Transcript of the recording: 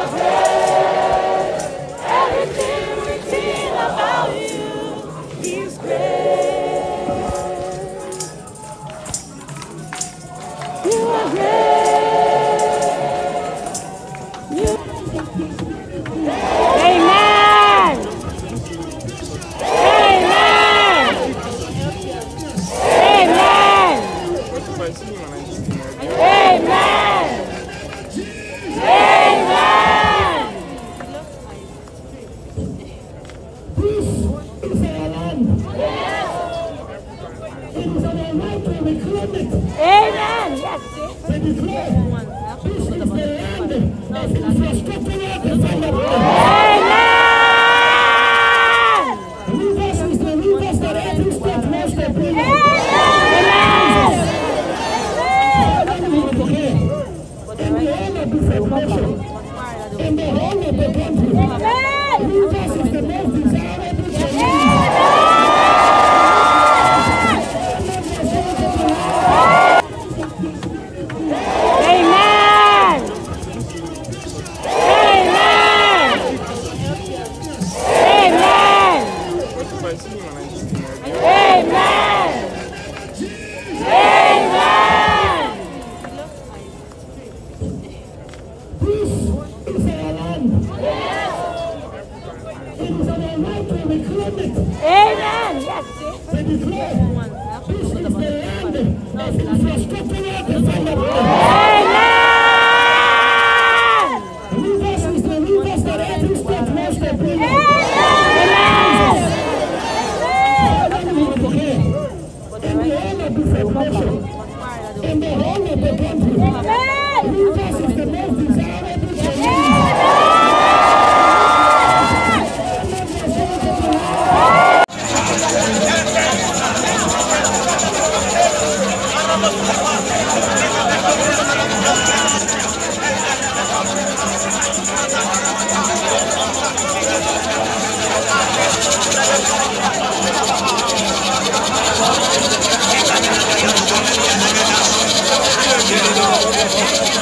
Everything we feel about you is great. You are great. Amen. Amen. Amen. Amen. Amen. This is our land. It is our right to reclaim it. Amen. Yes. We declare this is the land of infrastructural development. Amen. Rivers is the rivers that every state wants to bring. In the whole of the federation, in the whole of the country, rivers is the most desirable solution. This is our land. It is our right to reclaim it. Amen. Yes. We declare this is the land of infrastructural development. Amen. Rivers is the rivers that every state wants to bring. In the whole of the federation, in the whole of the country, rivers is the most desirable solution. Gracias.